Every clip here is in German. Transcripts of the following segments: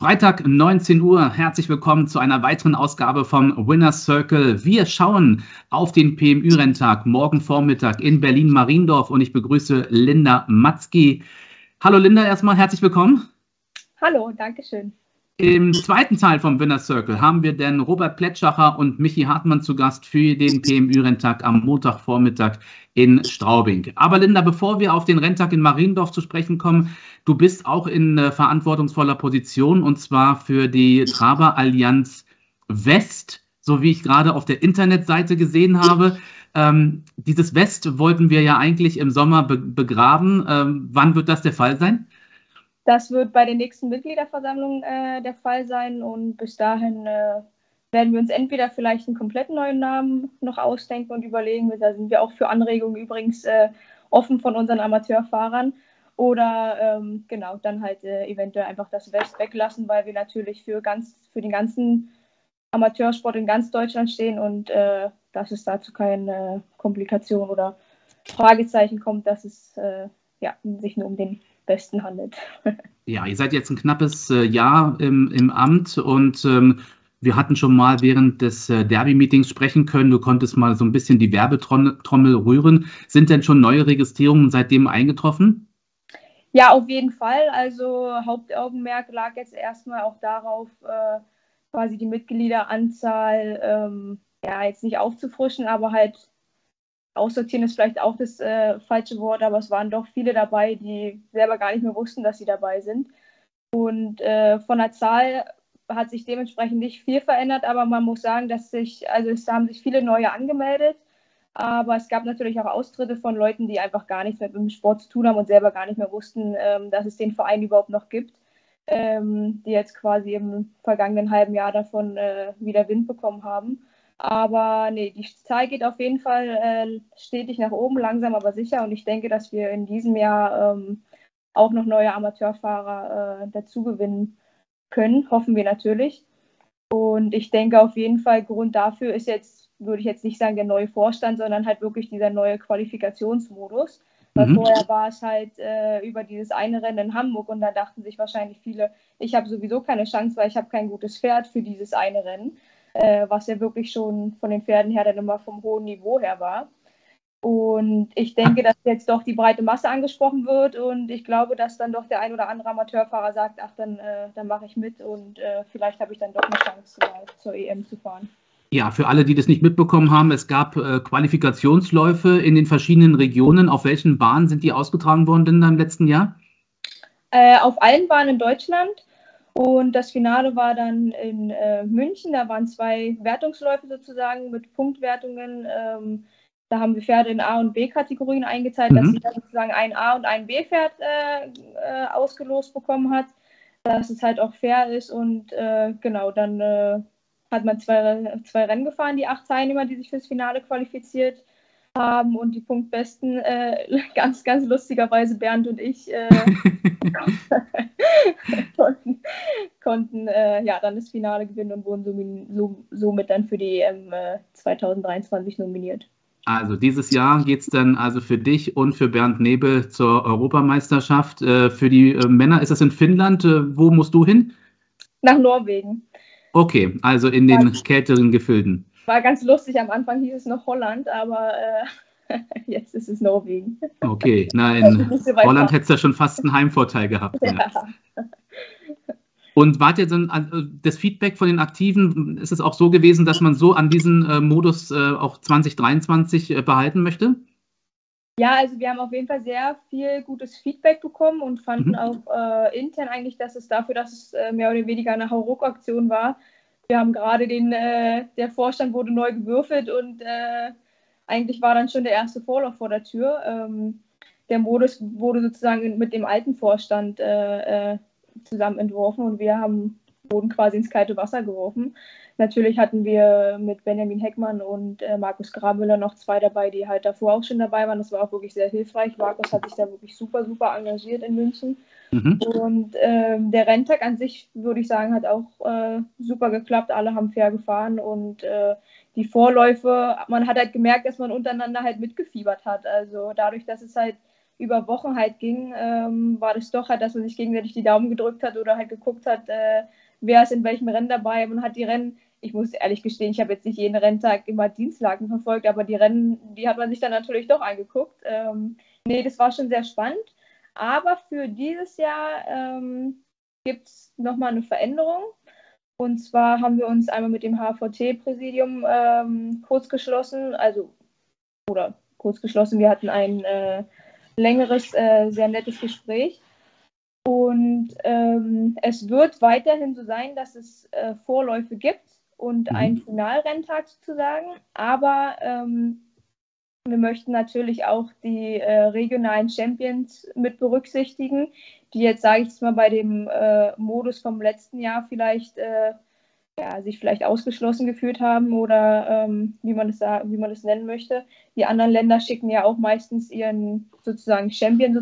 Freitag 19 Uhr, herzlich willkommen zu einer weiteren Ausgabe vom Winner's Circle. Wir schauen auf den PMÜ-Renntag morgen Vormittag in Berlin-Mariendorf und ich begrüße Linda Matzki. Hallo Linda, erstmal herzlich willkommen. Hallo, danke schön. Im zweiten Teil vom Winner's Circle haben wir dann Robert Plätschacher und Michi Hartmann zu Gast für den PMÜ-Renntag am Montagvormittag in Straubing. Aber Linda, bevor wir auf den Renntag in Mariendorf zu sprechen kommen, du bist auch in verantwortungsvoller Position und zwar für die Traber-Allianz West, so wie ich gerade auf der Internetseite gesehen habe. Dieses West wollten wir ja eigentlich im Sommer begraben. Wann wird das der Fall sein? Das wird bei der nächsten Mitgliederversammlung der Fall sein und bis dahin werden wir uns entweder vielleicht einen komplett neuen Namen noch ausdenken und überlegen. Da sind wir auch für Anregungen übrigens offen von unseren Amateurfahrern. Oder genau, dann halt eventuell einfach das West weglassen, weil wir natürlich für den ganzen Amateursport in ganz Deutschland stehen und dass es dazu keine Komplikationen oder Fragezeichen kommt, dass es sich nur um den Besten handelt. Ja, ihr seid jetzt ein knappes Jahr im Amt und wir hatten schon mal während des Derby-Meetings sprechen können. Du konntest mal so ein bisschen die Werbetrommel rühren. Sind denn schon neue Registrierungen seitdem eingetroffen? Ja, auf jeden Fall. Also Hauptaugenmerk lag jetzt erstmal auch darauf, quasi die Mitgliederanzahl jetzt nicht aufzufrischen, aber halt aussortieren ist vielleicht auch das falsche Wort, aber es waren doch viele dabei, die selber gar nicht mehr wussten, dass sie dabei sind. Und von der Zahl hat sich dementsprechend nicht viel verändert, aber man muss sagen, es haben sich viele neue angemeldet, aber es gab natürlich auch Austritte von Leuten, die einfach gar nichts mehr mit dem Sport zu tun haben und selber gar nicht mehr wussten, dass es den Verein überhaupt noch gibt, die jetzt quasi im vergangenen halben Jahr davon wieder Wind bekommen haben. Aber nee, die Zahl geht auf jeden Fall stetig nach oben, langsam aber sicher. Und ich denke, dass wir in diesem Jahr auch noch neue Amateurfahrer dazu gewinnen können, hoffen wir natürlich. Und ich denke auf jeden Fall, Grund dafür ist jetzt, würde ich jetzt nicht sagen, der neue Vorstand, sondern halt wirklich dieser neue Qualifikationsmodus. Weil vorher war es halt über dieses eine Rennen in Hamburg und da dachten sich wahrscheinlich viele, ich habe sowieso keine Chance, weil ich habe kein gutes Pferd für dieses eine Rennen. Was ja wirklich schon von den Pferden her dann immer vom hohen Niveau her war. Und ich denke, dass jetzt doch die breite Masse angesprochen wird und ich glaube, dass dann doch der ein oder andere Amateurfahrer sagt, ach, dann mache ich mit und vielleicht habe ich dann doch eine Chance, zur EM zu fahren. Ja, für alle, die das nicht mitbekommen haben, es gab Qualifikationsläufe in den verschiedenen Regionen. Auf welchen Bahnen sind die ausgetragen worden denn im letzten Jahr? Auf allen Bahnen in Deutschland. Und das Finale war dann in München. Da waren 2 Wertungsläufe sozusagen mit Punktwertungen. Da haben wir Pferde in A- und B-Kategorien eingeteilt, dass jeder sozusagen ein A- und ein B-Pferd ausgelost bekommen hat, dass es halt auch fair ist. Und genau, dann hat man zwei Rennen gefahren, die 8 Teilnehmer, die sich fürs Finale qualifiziert haben. Und die Punktbesten, ganz, ganz lustigerweise Bernd und ich, konnten dann das Finale gewinnen und wurden somit dann für die EM 2023 nominiert. Also dieses Jahr geht es dann also für dich und für Bernd Nebel zur Europameisterschaft. Für die Männer ist das in Finnland. Wo musst du hin? Nach Norwegen. Okay, also in den kälteren Gefilden. War ganz lustig, am Anfang hieß es noch Holland, aber jetzt ist es Norwegen. Okay, na in Holland hättest du ja schon fast einen Heimvorteil gehabt. Ja. Und wart ihr dann, also das Feedback von den Aktiven, ist es auch so gewesen, dass man so an diesen Modus auch 2023 behalten möchte? Ja, also wir haben auf jeden Fall sehr viel gutes Feedback bekommen und fanden auch intern eigentlich, dass es mehr oder weniger eine Hauruck-Aktion war. Wir haben gerade der Vorstand wurde neu gewürfelt und eigentlich war dann schon der erste Vorlauf vor der Tür. Der Modus wurde sozusagen mit dem alten Vorstand zusammen entworfen und wurden quasi ins kalte Wasser geworfen. Natürlich hatten wir mit Benjamin Heckmann und Markus Grabmüller noch 2 dabei, die halt davor auch schon dabei waren. Das war auch wirklich sehr hilfreich. Markus hat sich da wirklich super, super engagiert in München. Und der Renntag an sich, würde ich sagen, hat auch super geklappt. Alle haben fair gefahren und die Vorläufe, man hat halt gemerkt, dass man untereinander halt mitgefiebert hat. Also dadurch, dass es halt über Wochen halt ging, war das doch halt, dass man sich gegenseitig die Daumen gedrückt hat oder halt geguckt hat, wer ist in welchem Rennen dabei. Man hat die Rennen, ich muss ehrlich gestehen, ich habe jetzt nicht jeden Renntag immer Dienstlagen verfolgt, aber die Rennen, die hat man sich dann natürlich doch angeguckt. Nee, das war schon sehr spannend. Aber für dieses Jahr gibt es nochmal eine Veränderung. Und zwar haben wir uns einmal mit dem HVT-Präsidium kurz geschlossen, wir hatten ein längeres, sehr nettes Gespräch. Und es wird weiterhin so sein, dass es Vorläufe gibt und einen Finalrenntag sozusagen. Aber wir möchten natürlich auch die regionalen Champions mit berücksichtigen, die jetzt, sage ich jetzt mal, bei dem Modus vom letzten Jahr vielleicht sich vielleicht ausgeschlossen gefühlt haben oder wie man das nennen möchte. Die anderen Länder schicken ja auch meistens ihren sozusagen Champion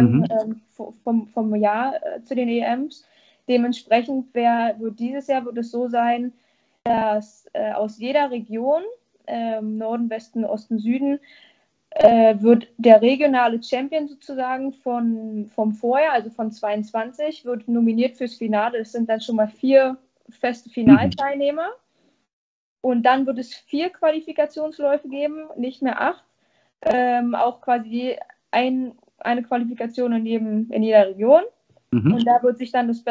vom Jahr zu den EMs. Dementsprechend wird dieses Jahr wird es so sein, dass aus jeder Region, Norden, Westen, Osten, Süden, wird der regionale Champion sozusagen vom Vorjahr, also von 22, wird nominiert fürs Finale. Das sind dann schon mal 4 feste Finalteilnehmer. Und dann wird es 4 Qualifikationsläufe geben, nicht mehr 8. Auch quasi eine Qualifikation in jeder Region. Und da wird sich dann das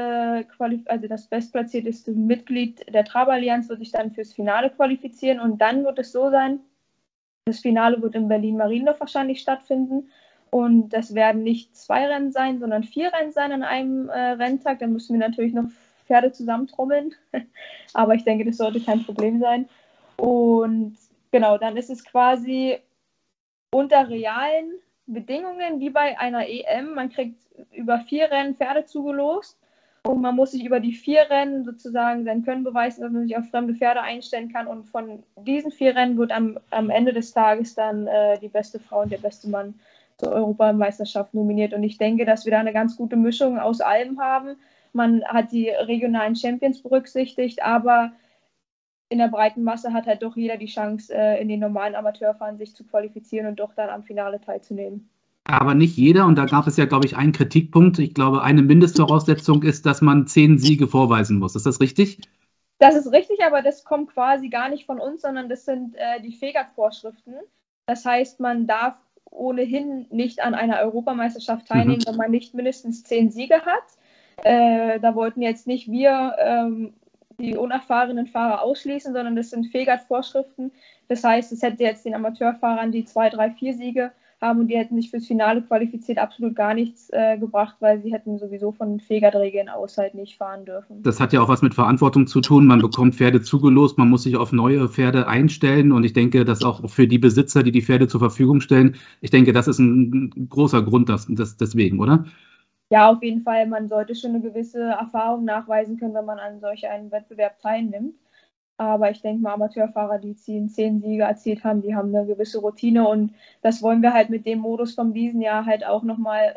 bestplatzierteste Mitglied der Traballianz wird sich dann fürs Finale qualifizieren. Und dann wird es so sein, das Finale wird in Berlin-Mariendorf wahrscheinlich stattfinden. Und das werden nicht 2 Rennen sein, sondern 4 Rennen sein an einem Renntag. Da müssen wir natürlich noch Pferde zusammentrommeln. Aber ich denke, das sollte kein Problem sein. Und genau, dann ist es quasi unter realen Bedingungen wie bei einer EM. Man kriegt über 4 Rennen Pferde zugelost und man muss sich über die 4 Rennen sozusagen sein Können beweisen, dass man sich auf fremde Pferde einstellen kann. Und von diesen 4 Rennen wird am Ende des Tages dann die beste Frau und der beste Mann zur Europameisterschaft nominiert. Und ich denke, dass wir da eine ganz gute Mischung aus allem haben. Man hat die regionalen Champions berücksichtigt, aber in der breiten Masse hat halt doch jeder die Chance, in den normalen Amateurfahren sich zu qualifizieren und doch dann am Finale teilzunehmen. Aber nicht jeder, und da gab es ja, glaube ich, einen Kritikpunkt. Ich glaube, eine Mindestvoraussetzung ist, dass man 10 Siege vorweisen muss. Ist das richtig? Das ist richtig, aber das kommt quasi gar nicht von uns, sondern das sind die FEGAT-Vorschriften. Das heißt, man darf ohnehin nicht an einer Europameisterschaft teilnehmen, wenn man nicht mindestens 10 Siege hat. Da wollten jetzt nicht wir die unerfahrenen Fahrer ausschließen, sondern das sind FEGAT-Vorschriften. Das heißt, es hätte jetzt den Amateurfahrern, die 2, 3, 4 Siege haben und die hätten sich fürs Finale qualifiziert, absolut gar nichts gebracht, weil sie hätten sowieso von den FEGAT-Regeln aus halt nicht fahren dürfen. Das hat ja auch was mit Verantwortung zu tun. Man bekommt Pferde zugelost, man muss sich auf neue Pferde einstellen und ich denke, dass auch für die Besitzer, die die Pferde zur Verfügung stellen, ich denke, das ist ein großer Grund deswegen, oder? Ja, auf jeden Fall. Man sollte schon eine gewisse Erfahrung nachweisen können, wenn man an solch einem Wettbewerb teilnimmt. Aber ich denke mal, Amateurfahrer, die 10 Siege erzielt haben, die haben eine gewisse Routine und das wollen wir halt mit dem Modus von diesem Jahr halt auch nochmal,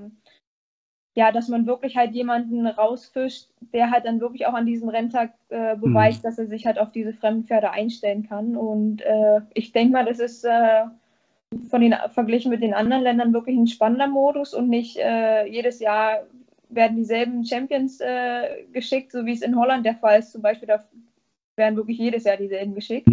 dass man wirklich halt jemanden rausfischt, der halt dann wirklich auch an diesem Renntag beweist, dass er sich halt auf diese fremden Pferde einstellen kann. Und ich denke mal, das ist verglichen mit den anderen Ländern wirklich ein spannender Modus und nicht jedes Jahr werden dieselben Champions geschickt, so wie es in Holland der Fall ist. Zum Beispiel, da werden wirklich jedes Jahr dieselben geschickt.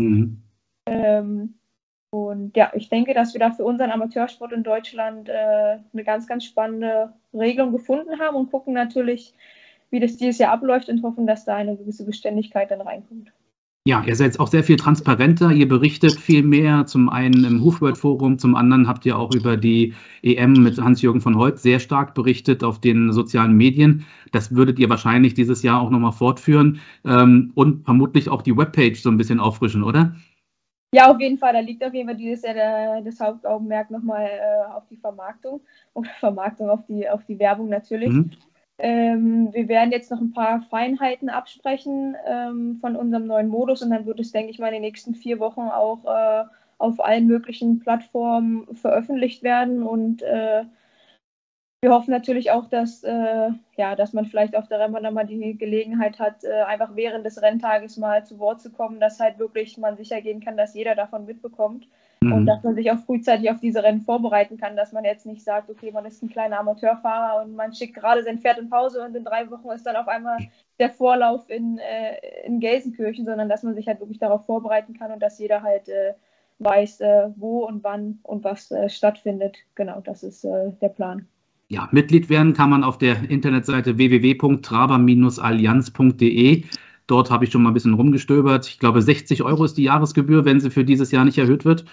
Und ja, ich denke, dass wir da für unseren Amateursport in Deutschland eine ganz, ganz spannende Regelung gefunden haben und gucken natürlich, wie das dieses Jahr abläuft und hoffen, dass da eine gewisse Beständigkeit dann reinkommt. Ja, ihr seid auch sehr viel transparenter, ihr berichtet viel mehr, zum einen im Hoofdworld-Forum, zum anderen habt ihr auch über die EM mit Hans-Jürgen von Hoyt sehr stark berichtet auf den sozialen Medien. Das würdet ihr wahrscheinlich dieses Jahr auch nochmal fortführen und vermutlich auch die Webpage so ein bisschen auffrischen, oder? Ja, auf jeden Fall. Da liegt auf jeden Fall dieses Jahr das Hauptaugenmerk nochmal auf die Vermarktung auf die Werbung natürlich. Wir werden jetzt noch ein paar Feinheiten absprechen von unserem neuen Modus und dann wird es, denke ich mal, in den nächsten 4 Wochen auch auf allen möglichen Plattformen veröffentlicht werden und wir hoffen natürlich auch, dass man vielleicht auf der Rennbahn dann mal die Gelegenheit hat, einfach während des Renntages mal zu Wort zu kommen, dass halt wirklich man sicher gehen kann, dass jeder davon mitbekommt. Und dass man sich auch frühzeitig auf diese Rennen vorbereiten kann, dass man jetzt nicht sagt, okay, man ist ein kleiner Amateurfahrer und man schickt gerade sein Pferd in Pause und in 3 Wochen ist dann auf einmal der Vorlauf in Gelsenkirchen, sondern dass man sich halt wirklich darauf vorbereiten kann und dass jeder halt weiß, wo und wann und was stattfindet. Genau, das ist der Plan. Ja, Mitglied werden kann man auf der Internetseite www.traber-allianz.de. Dort habe ich schon mal ein bisschen rumgestöbert. Ich glaube, 60 € ist die Jahresgebühr, wenn sie für dieses Jahr nicht erhöht wird.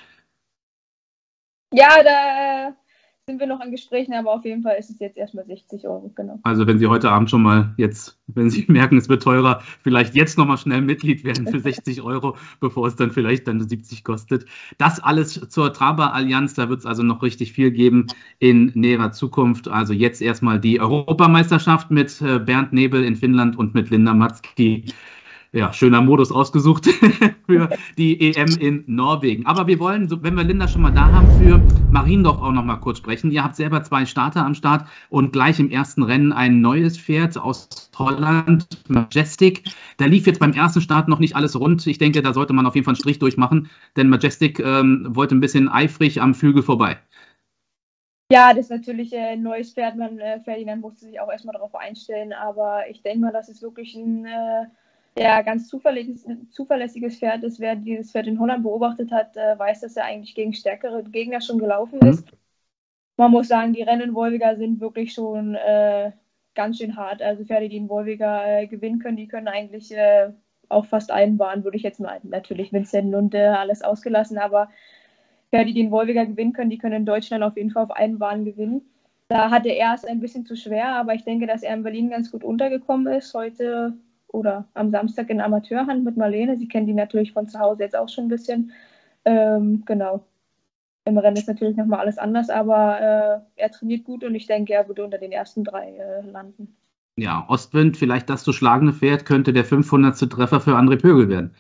Ja, da sind wir noch an Gesprächen, aber auf jeden Fall ist es jetzt erstmal 60 €, genau. Also wenn Sie heute Abend schon mal jetzt, wenn Sie merken, es wird teurer, vielleicht jetzt nochmal schnell Mitglied werden für 60 €, bevor es dann vielleicht dann 70 kostet. Das alles zur Traber Allianz, da wird es also noch richtig viel geben in näherer Zukunft. Also jetzt erstmal die Europameisterschaft mit Bernd Nebel in Finnland und mit Linda Matzki. Ja, schöner Modus ausgesucht für die EM in Norwegen. Aber wir wollen, wenn wir Linda schon mal da haben, für Mariendorf auch noch mal kurz sprechen. Ihr habt selber 2 Starter am Start und gleich im ersten Rennen ein neues Pferd aus Holland, Majestic. Da lief jetzt beim ersten Start noch nicht alles rund. Ich denke, da sollte man auf jeden Fall einen Strich durchmachen, denn Majestic wollte ein bisschen eifrig am Flügel vorbei. Ja, das ist natürlich ein neues Pferd. Ferdinand musste sich auch erstmal darauf einstellen, aber ich denke mal, das ist wirklich ein ganz zuverlässiges Pferd ist. Wer dieses Pferd in Holland beobachtet hat, weiß, dass er eigentlich gegen stärkere Gegner schon gelaufen ist. Man muss sagen, die Rennen in Wolwiger sind wirklich schon ganz schön hart. Also Pferde, die in Wolwiger gewinnen können, die können eigentlich auf fast allen Bahnen, würde ich jetzt mal, natürlich Vincennes und alles ausgelassen, aber Pferde, die in Wolwiger gewinnen können, die können in Deutschland auf jeden Fall auf allen Bahnen gewinnen. Da hatte er es ein bisschen zu schwer, aber ich denke, dass er in Berlin ganz gut untergekommen ist. Heute oder am Samstag in Amateurhand mit Marlene. Sie kennt die natürlich von zu Hause jetzt auch schon ein bisschen. Genau. Im Rennen ist natürlich nochmal alles anders, aber er trainiert gut und ich denke, er würde unter den ersten 3 landen. Ja, Ostwind, vielleicht das zu schlagende Pferd, könnte der 500. Treffer für André Pögel werden.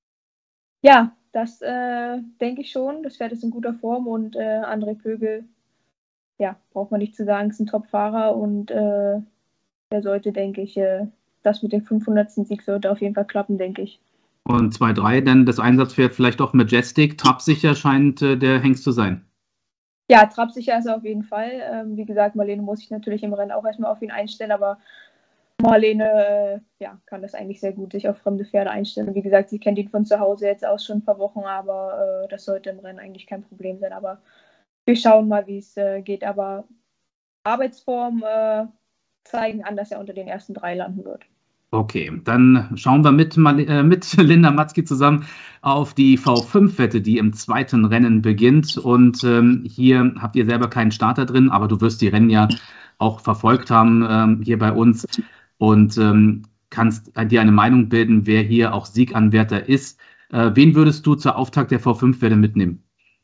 Ja, das denke ich schon. Das Pferd ist in guter Form und André Pögel, ja, braucht man nicht zu sagen, ist ein Top-Fahrer und der sollte, denke ich, das mit dem 500. Sieg sollte auf jeden Fall klappen, denke ich. Und 2-3, dann das Einsatzpferd vielleicht auch Majestic. Trabsicher scheint der Hengst zu sein. Ja, Trabsicher ist er auf jeden Fall. Wie gesagt, Marlene muss sich natürlich im Rennen auch erstmal auf ihn einstellen, aber Marlene kann das eigentlich sehr gut, sich auf fremde Pferde einstellen. Wie gesagt, sie kennt ihn von zu Hause jetzt aus schon ein paar Wochen, aber das sollte im Rennen eigentlich kein Problem sein. Aber wir schauen mal, wie es geht. Aber Arbeitsform zeigen an, dass er unter den ersten 3 landen wird. Okay, dann schauen wir mit Linda Matzki zusammen auf die V5-Wette, die im zweiten Rennen beginnt. Und hier habt ihr selber keinen Starter drin, aber du wirst die Rennen ja auch verfolgt haben hier bei uns und kannst dir eine Meinung bilden, wer hier auch Sieganwärter ist. Wen würdest du zur Auftakt der V5-Wette mitnehmen?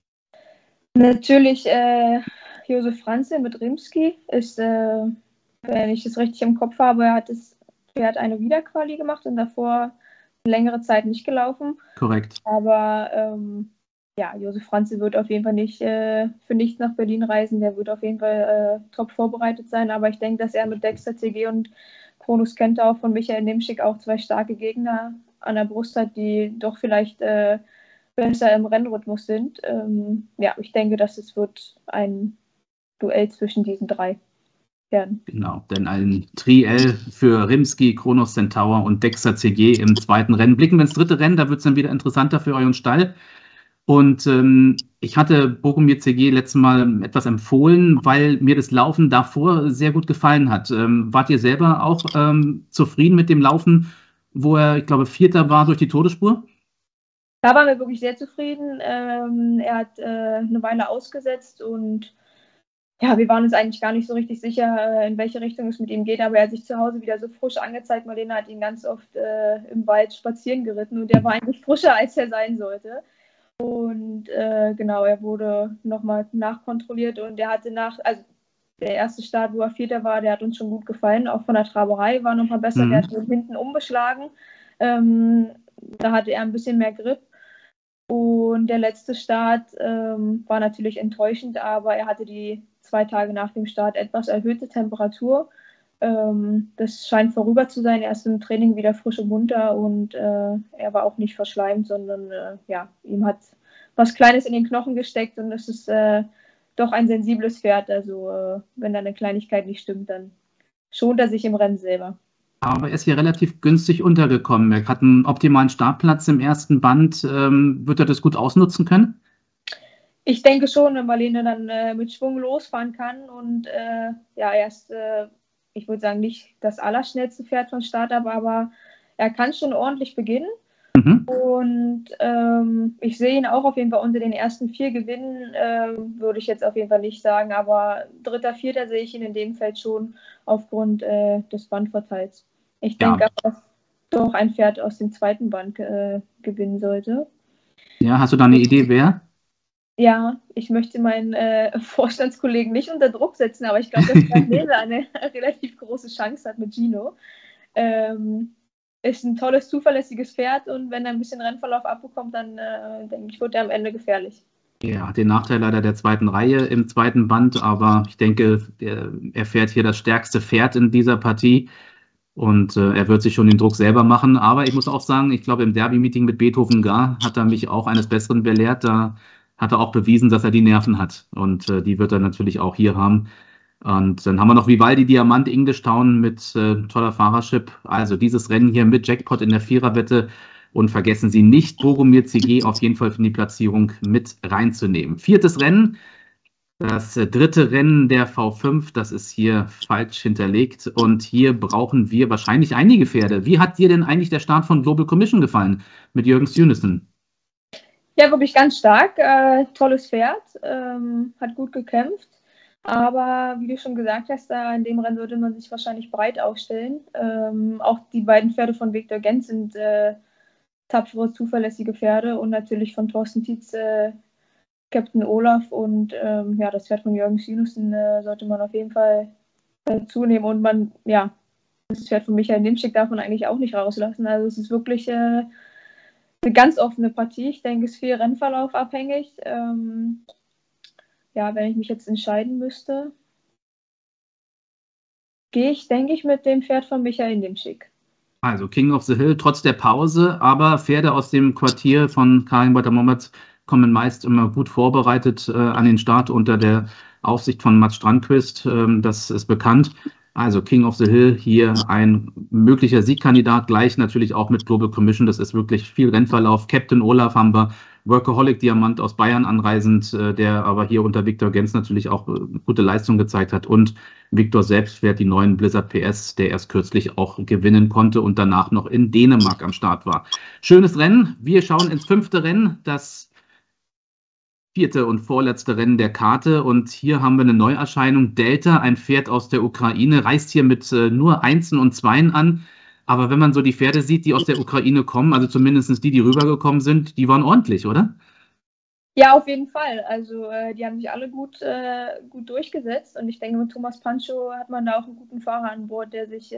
Natürlich Josef Franzl mit Rimski ist, wenn ich das richtig im Kopf habe, er hat eine Wiederquali gemacht und davor längere Zeit nicht gelaufen. Korrekt. Aber Josef Franzl wird auf jeden Fall nicht für nichts nach Berlin reisen. Der wird auf jeden Fall top vorbereitet sein. Aber ich denke, dass er mit Dexter CG und Kronos Kentau von Michael Nimschik auch 2 starke Gegner an der Brust hat, die doch vielleicht besser im Rennrhythmus sind. Ich denke, dass es wird ein Duell zwischen diesen 3 werden. Genau, denn ein Triell für Rimski, Kronos Centaur und Dexter CG im zweiten Rennen. Blicken wir ins dritte Rennen, da wird es dann wieder interessanter für euren Stall. Und ich hatte Bochumir CG letztes Mal etwas empfohlen, weil mir das Laufen davor sehr gut gefallen hat. Wart ihr selber auch zufrieden mit dem Laufen, wo er, ich glaube, Vierter war durch die Todesspur? Da waren wir wirklich sehr zufrieden. Er hat eine Weile ausgesetzt und ja, wir waren uns eigentlich gar nicht so richtig sicher, in welche Richtung es mit ihm geht, aber er hat sich zu Hause wieder so frisch angezeigt. Marlene hat ihn ganz oft im Wald spazieren geritten und er war eigentlich frischer, als er sein sollte. Und genau, er wurde nochmal nachkontrolliert und er hatte der erste Start, wo er Vierter war, der hat uns schon gut gefallen. Auch von der Traberei war nochmal besser. Der hat hinten umgeschlagen. Da hatte er ein bisschen mehr Grip. Und der letzte Start war natürlich enttäuschend, aber er hatte die 2 Tage nach dem Start etwas erhöhte Temperatur. Das scheint vorüber zu sein. Er ist im Training wieder frisch und munter und er war auch nicht verschleimt, sondern ihm hat was Kleines in den Knochen gesteckt und es ist doch ein sensibles Pferd. Also wenn da eine Kleinigkeit nicht stimmt, dann schont er sich im Rennen selber. Aber er ist hier relativ günstig untergekommen. Er hat einen optimalen Startplatz im ersten Band. Wird er das gut ausnutzen können? Ich denke schon, wenn Marlene dann mit Schwung losfahren kann und ja, ich würde sagen, nicht das allerschnellste Pferd von Start ab, aber er kann schon ordentlich beginnen. Mhm. Und ich sehe ihn auch auf jeden Fall unter den ersten 4 Gewinnen, würde ich jetzt auf jeden Fall nicht sagen, aber 3., 4. sehe ich ihn in dem Feld schon aufgrund des Bandvorteils. Ich denke aber, dass doch ein Pferd aus dem zweiten Band gewinnen sollte. Ja, hast du da eine Idee, wer? Ja, ich möchte meinen Vorstandskollegen nicht unter Druck setzen, aber ich glaube, dass Nele eine relativ große Chance hat mit Gino. Ist ein tolles, zuverlässiges Pferd und wenn er ein bisschen Rennverlauf abbekommt, dann denke ich, wird er am Ende gefährlich. Ja, den Nachteil leider der zweiten Reihe im zweiten Band, aber ich denke, er fährt hier das stärkste Pferd in dieser Partie und er wird sich schon den Druck selber machen. Aber ich muss auch sagen, ich glaube, im Derby-Meeting mit Beethoven Gar hat er mich auch eines Besseren belehrt. Da hat er auch bewiesen, dass er die Nerven hat und die wird er natürlich auch hier haben. Und dann haben wir noch Vivaldi Diamant English Town mit toller Fahrership. Also dieses Rennen hier mit Jackpot in der Viererwette. Und vergessen Sie nicht, Bogomir CG auf jeden Fall für die Platzierung mit reinzunehmen. 4. Rennen, das 3. Rennen der V5, das ist hier falsch hinterlegt. Und hier brauchen wir wahrscheinlich einige Pferde. Wie hat dir denn eigentlich der Start von Global Commission gefallen mit Jürgen Stunissen? Ja, wirklich ganz stark. Tolles Pferd, hat gut gekämpft. Aber wie du schon gesagt hast, da in dem Rennen sollte man sich wahrscheinlich breit aufstellen. Auch die beiden Pferde von Viktor Gens sind tapfere, zuverlässige Pferde und natürlich von Thorsten Tietz Captain Olaf und ja, das Pferd von Jürgen Stunissen sollte man auf jeden Fall zunehmen und das Pferd von Michael Nimschik darf man eigentlich auch nicht rauslassen. Also es ist wirklich eine ganz offene Partie. Ich denke, es ist viel Rennverlauf abhängig. Ja, wenn ich mich jetzt entscheiden müsste, gehe ich, denke ich, mit dem Pferd von Michael Nimschik. Also King of the Hill trotz der Pause, aber Pferde aus dem Quartier von Karin Walter-Mommertz kommen meist immer gut vorbereitet an den Start unter der Aufsicht von Mats Strandquist. Das ist bekannt. Also King of the Hill hier ein möglicher Siegkandidat, gleich natürlich auch mit Global Commission. Das ist wirklich viel Rennverlauf. Captain Olaf haben wir, Workaholic Diamant aus Bayern anreisend, der aber hier unter Viktor Gens natürlich auch gute Leistung gezeigt hat. Und Viktor selbst fährt die neuen Blizzard PS, der erst kürzlich auch gewinnen konnte und danach noch in Dänemark am Start war. Schönes Rennen. Wir schauen ins 5. Rennen, das 4. und vorletzte Rennen der Karte. Und hier haben wir eine Neuerscheinung. Delta, ein Pferd aus der Ukraine, reist hier mit nur Einsen und Zweien an. Aber wenn man so die Pferde sieht, die aus der Ukraine kommen, also zumindest die rübergekommen sind, die waren ordentlich, oder? Ja, auf jeden Fall. Also die haben sich alle gut durchgesetzt und ich denke, mit Thomas Pancho hat man da auch einen guten Fahrer an Bord, der sich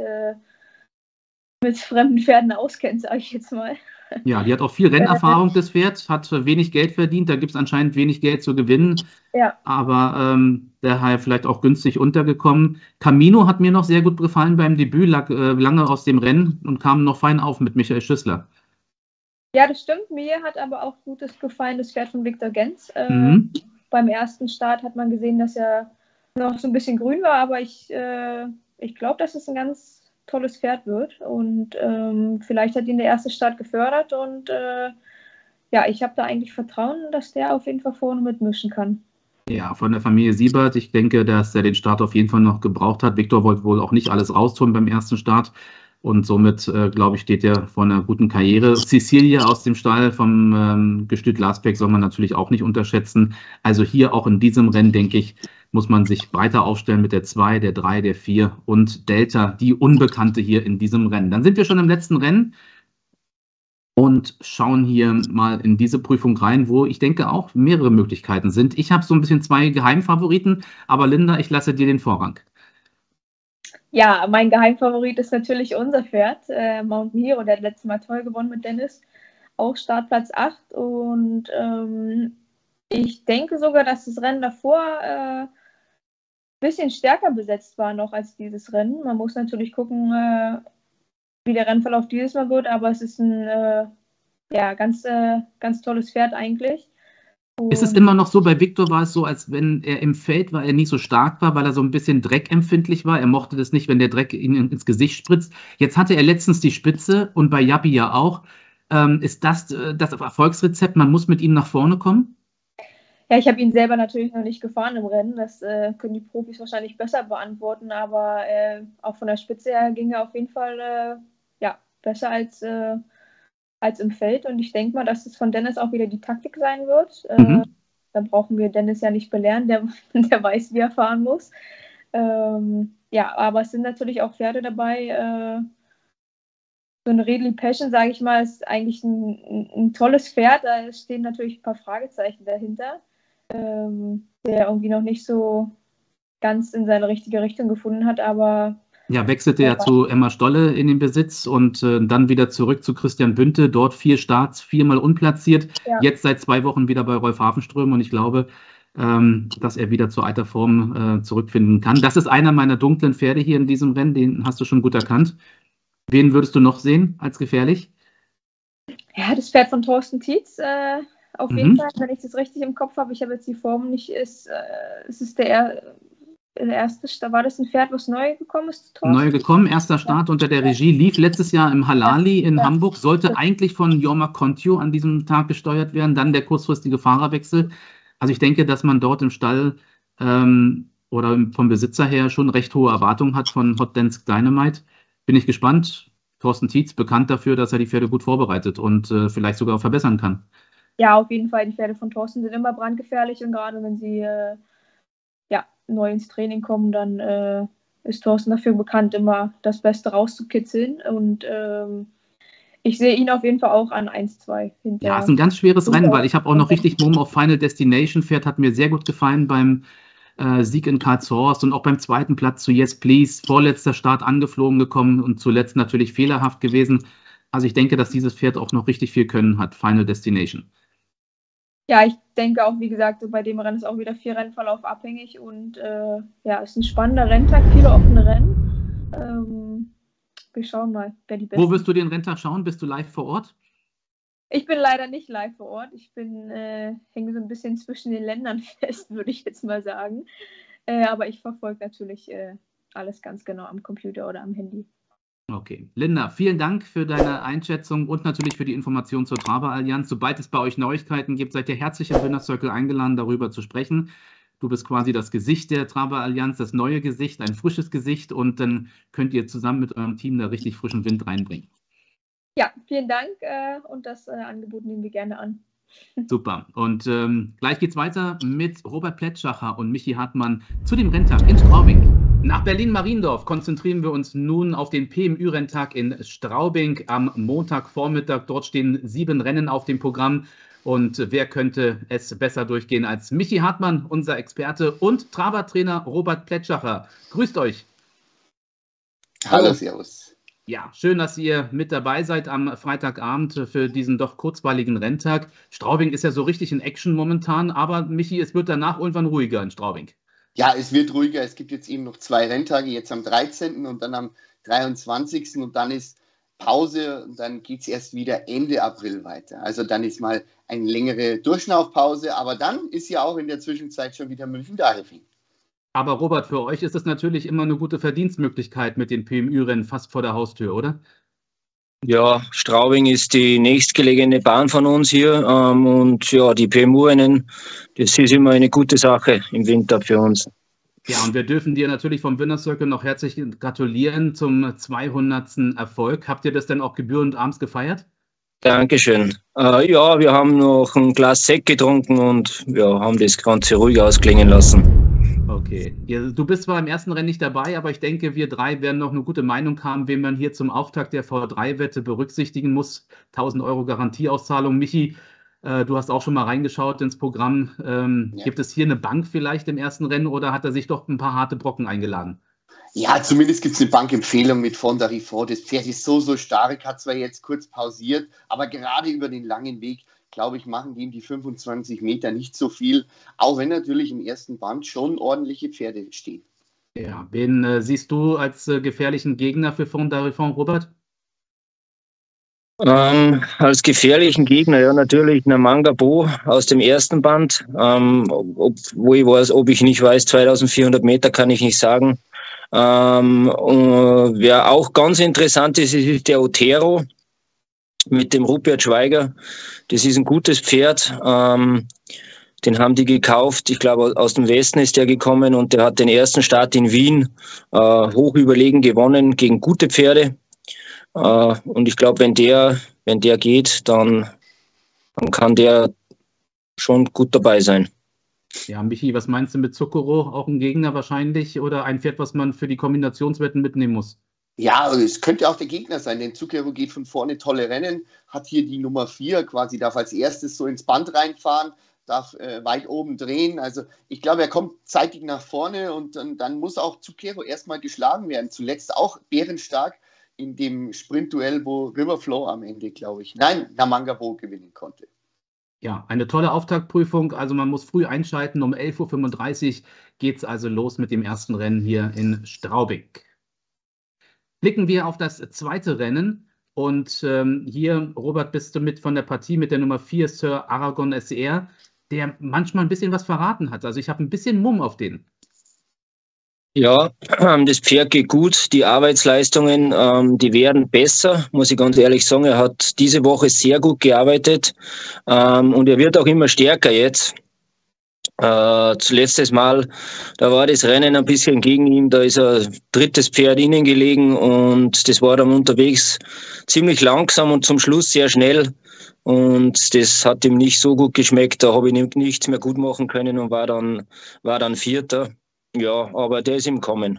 mit fremden Pferden auskennt, sage ich jetzt mal. Ja, die hat auch viel Rennerfahrung, das Pferd, hat wenig Geld verdient, da gibt es anscheinend wenig Geld zu gewinnen, Ja. aber daher vielleicht auch günstig untergekommen. Camino hat mir noch sehr gut gefallen beim Debüt, lag lange aus dem Rennen und kam noch fein auf mit Michael Schüssler. Ja, das stimmt. Mir hat aber auch gutes gefallen, das Pferd von Viktor Gens. Beim ersten Start hat man gesehen, dass er noch so ein bisschen grün war, aber ich glaube, dass es ein ganz tolles Pferd wird und vielleicht hat ihn der erste Start gefördert und ja, ich habe da eigentlich Vertrauen, dass der auf jeden Fall vorne mitmischen kann. Ja, von der Familie Siebert. Ich denke, dass er den Start auf jeden Fall noch gebraucht hat. Viktor wollte wohl auch nicht alles raustun beim ersten Start. Und somit, glaube ich, steht er vor einer guten Karriere. Cecilia aus dem Stall vom Gestüt Lasbeck soll man natürlich auch nicht unterschätzen. Also hier auch in diesem Rennen, denke ich, muss man sich breiter aufstellen mit der 2, der 3, der 4 und Delta, die Unbekannte hier in diesem Rennen. Dann sind wir schon im letzten Rennen und schauen hier mal in diese Prüfung rein, wo ich denke auch mehrere Möglichkeiten sind. Ich habe so ein bisschen 2 Geheimfavoriten, aber Linda, ich lasse dir den Vorrang. Ja, mein Geheimfavorit ist natürlich unser Pferd, Mountain Hero, der hat letztes Mal toll gewonnen mit Dennis, auch Startplatz 8 und ich denke sogar, dass das Rennen davor ein bisschen stärker besetzt war noch als dieses Rennen. Man muss natürlich gucken, wie der Rennverlauf dieses Mal wird, aber es ist ein ganz tolles Pferd eigentlich. Ist es Und immer noch so, bei Viktor war es so, als wenn er im Feld war, er nicht so stark war, weil er so ein bisschen dreckempfindlich war. Er mochte das nicht, wenn der Dreck ihm ins Gesicht spritzt. Jetzt hatte er letztens die Spitze und bei Japi ja auch. Ist das das Erfolgsrezept? Man muss mit ihm nach vorne kommen? ja, ich habe ihn selber natürlich noch nicht gefahren im Rennen. Das können die Profis wahrscheinlich besser beantworten. Aber auch von der Spitze her ging er auf jeden Fall ja, besser als im Feld. Und ich denke mal, dass es von Dennis auch wieder die Taktik sein wird. Mhm. Da brauchen wir Dennis ja nicht belehren, der weiß, wie er fahren muss. Ja, aber es sind natürlich auch Pferde dabei. So ein Redley Passion, sage ich mal, ist eigentlich ein tolles Pferd. Da stehen natürlich ein paar Fragezeichen dahinter, der irgendwie noch nicht so ganz in seine richtige Richtung gefunden hat. Aber Ja, wechselte ja zu Emma Stolle in den Besitz und dann wieder zurück zu Christian Bünte. Dort 4 Starts, 4-mal unplatziert. ja, Jetzt seit 2 Wochen wieder bei Rolf Hafenström und ich glaube, dass er wieder zur alter Form zurückfinden kann. Das ist einer meiner dunklen Pferde hier in diesem Rennen, den hast du schon gut erkannt. Wen würdest du noch sehen als gefährlich? ja, das Pferd von Thorsten Tietz, auf jeden Fall, Mhm. wenn ich das richtig im Kopf habe. Ich habe jetzt die Form nicht. Es ist der erste, da war das ein Pferd, was neu gekommen ist, Neu Thorsten? gekommen, erster Ja, Start unter der Regie, lief letztes Jahr im ja, Halali in ja. Hamburg, sollte eigentlich von Jorma Kontio an diesem Tag gesteuert werden, dann der kurzfristige Fahrerwechsel. Also ich denke, dass man dort im Stall oder vom Besitzer her schon recht hohe Erwartungen hat von Hot Dance Dynamite. Bin ich gespannt. Thorsten Tietz, bekannt dafür, dass er die Pferde gut vorbereitet und vielleicht sogar auch verbessern kann. Ja, auf jeden Fall. Die Pferde von Thorsten sind immer brandgefährlich und gerade wenn sie ja, neu ins Training kommen, dann ist Thorsten dafür bekannt, immer das Beste rauszukitzeln. Und ich sehe ihn auf jeden Fall auch an 1-2 Ja, ist hinter. ein ganz schweres Rennen, weil hinter ich habe auch noch richtig Mumm auf Final Destination Pferd, hat mir sehr gut gefallen beim Sieg in Karlshorst und auch beim zweiten Platz zu Yes Please, vorletzter Start angeflogen gekommen und zuletzt natürlich fehlerhaft gewesen. Also ich denke, dass dieses Pferd auch noch richtig viel Können hat, Final Destination. Ja, ich denke auch, wie gesagt, so bei dem Rennen ist auch wieder viel Rennverlauf abhängig und ja, es ist ein spannender Renntag, viele offene Rennen. Wir schauen mal, wer die Wo besten. wirst du den Renntag schauen? Bist du live vor Ort? Ich bin leider nicht live vor Ort. Ich hänge so ein bisschen zwischen den Ländern fest, würde ich jetzt mal sagen. Aber ich verfolge natürlich alles ganz genau am Computer oder am Handy. Okay. Linda, vielen Dank für deine Einschätzung und natürlich für die Information zur Traber Allianz. Sobald es bei euch Neuigkeiten gibt, seid ihr herzlich im Winner Circle eingeladen, darüber zu sprechen. Du bist quasi das Gesicht der Traber Allianz, das neue Gesicht, ein frisches Gesicht und dann könnt ihr zusammen mit eurem Team da richtig frischen Wind reinbringen. Ja, vielen Dank und das Angebot nehmen wir gerne an. Super. Und gleich geht's weiter mit Robert Plätschacher und Michi Hartmann zu dem Renntag in Straubing. Nach Berlin-Mariendorf konzentrieren wir uns nun auf den PMÜ-Renntag in Straubing am Montagvormittag. Dort stehen 7 Rennen auf dem Programm. Und wer könnte es besser durchgehen als Michi Hartmann, unser Experte, und Traber-Trainer Robert Plätschacher. Grüßt euch. Hallo, servus. Ja, schön, dass ihr mit dabei seid am Freitagabend für diesen doch kurzweiligen Renntag. Straubing ist ja so richtig in Action momentan, aber Michi, es wird danach irgendwann ruhiger in Straubing. Ja, es wird ruhiger. Es gibt jetzt eben noch 2 Renntage, jetzt am 13. und dann am 23. und dann ist Pause und dann geht es erst wieder Ende April weiter. Also dann ist mal eine längere Durchschnaufpause, aber dann ist ja auch in der Zwischenzeit schon wieder München-Dahlefing. Aber Robert, für euch ist es natürlich immer eine gute Verdienstmöglichkeit mit den PMÜ-Rennen fast vor der Haustür, oder? Ja, Straubing ist die nächstgelegene Bahn von uns hier und ja, die PMU-Rennen, das ist immer eine gute Sache im Winter für uns. Ja, und wir dürfen dir natürlich vom Winner Circle noch herzlich gratulieren zum 200. Erfolg. Habt ihr das denn auch gebührend abends gefeiert? Dankeschön. Ja, wir haben noch ein Glas Sekt getrunken und ja, haben das Ganze ruhig ausklingen lassen. Okay. Ja, du bist zwar im ersten Rennen nicht dabei, aber ich denke, wir drei werden noch eine gute Meinung haben, wen man hier zum Auftakt der V3-Wette berücksichtigen muss. 1.000 Euro Garantieauszahlung. Michi, du hast auch schon mal reingeschaut ins Programm. Ja. Gibt es hier eine Bank vielleicht im ersten Rennen oder hat er sich doch ein paar harte Brocken eingeladen? Ja, zumindest gibt es eine Bankempfehlung mit Fondarifor. Das Pferd ist so stark, hat zwar jetzt kurz pausiert, aber gerade über den langen Weg, glaube ich, machen ihm die 25 Meter nicht so viel, auch wenn natürlich im ersten Band schon ordentliche Pferde stehen. Ja, wen siehst du als gefährlichen Gegner für Fondarifor, Robert? Als gefährlichen Gegner, ja, natürlich Namanga Bo aus dem ersten Band. Ob ich nicht weiß, 2400 Meter kann ich nicht sagen. Wer auch ganz interessant ist der Otero mit dem Rupert Schweiger. Das ist ein gutes Pferd. Den haben die gekauft. Ich glaube, aus dem Westen ist der gekommen und der hat den ersten Start in Wien hoch überlegen gewonnen gegen gute Pferde. Und ich glaube, wenn der geht, dann kann der schon gut dabei sein. Ja, Michi, was meinst du mit Zucchero? Auch ein Gegner wahrscheinlich oder ein Pferd, was man für die Kombinationswetten mitnehmen muss? Ja, es könnte auch der Gegner sein, denn Zucchero geht von vorne tolle Rennen, hat hier die Nummer 4 quasi, darf als erstes so ins Band reinfahren, darf weit oben drehen. Also ich glaube, er kommt zeitig nach vorne und dann muss auch Zucchero erstmal geschlagen werden. Zuletzt auch bärenstark in dem Sprintduell, wo Riverflow am Ende, glaube ich, Namanga Bo gewinnen konnte. Ja, eine tolle Auftaktprüfung. Also man muss früh einschalten. Um 11.35 Uhr geht es also los mit dem ersten Rennen hier in Straubing. Blicken wir auf das zweite Rennen. Und hier, Robert, bist du mit von der Partie mit der Nummer 4, Sir Aragon SR, der manchmal ein bisschen was verraten hat. Also ich habe ein bisschen Mumm auf den. Ja, das Pferd geht gut. Die Arbeitsleistungen, die werden besser, muss ich ganz ehrlich sagen. Er hat diese Woche sehr gut gearbeitet und er wird auch immer stärker jetzt. Letztes Mal, da war das Rennen ein bisschen gegen ihn, da ist er drittes Pferd innen gelegen und das war dann unterwegs ziemlich langsam und zum Schluss sehr schnell und das hat ihm nicht so gut geschmeckt, da habe ich nichts mehr gut machen können und war dann Vierter. Ja, aber der ist im Kommen.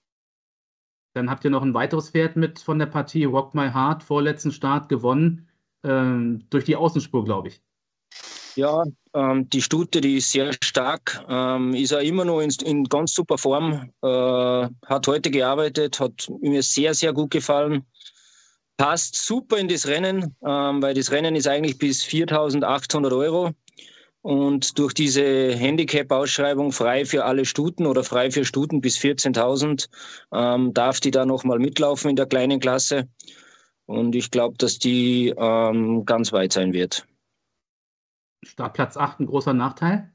Dann habt ihr noch ein weiteres Pferd mit von der Partie, Rock My Heart, vorletzten Start gewonnen, durch die Außenspur, glaube ich. Ja, die Stute, die ist sehr stark, ist auch immer noch in ganz super Form, hat heute gearbeitet, hat mir sehr, sehr gut gefallen. Passt super in das Rennen, weil das Rennen ist eigentlich bis 4.800 Euro. Und durch diese Handicap-Ausschreibung frei für alle Stuten oder frei für Stuten bis 14.000 darf die da nochmal mitlaufen in der kleinen Klasse. Und ich glaube, dass die ganz weit sein wird. Startplatz 8 ein großer Nachteil?